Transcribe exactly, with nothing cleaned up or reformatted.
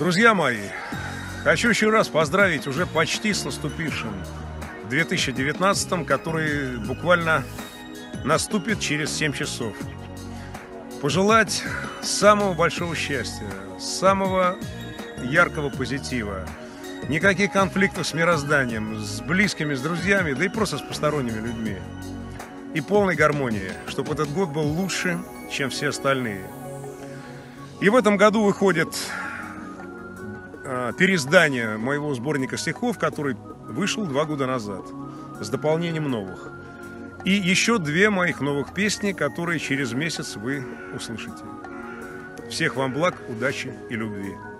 Друзья мои, хочу еще раз поздравить уже почти с наступившим две тысячи девятнадцатым, который буквально наступит через семь часов. Пожелать самого большого счастья, самого яркого позитива, никаких конфликтов с мирозданием, с близкими, с друзьями, да и просто с посторонними людьми. И полной гармонии, чтобы этот год был лучше, чем все остальные. И в этом году выходит э, переиздание моего сборника стихов, который вышел два года назад, с дополнением новых. И еще две моих новых песни, которые через месяц вы услышите. Всех вам благ, удачи и любви.